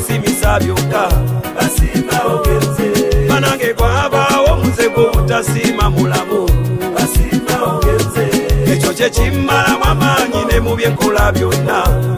kwesimisa byokka basimba ogenze banange kwabaawo muzego butasima mulamu basimba ogenze ekyo kye kimmalamu amaanyi ne mu byenkola byonna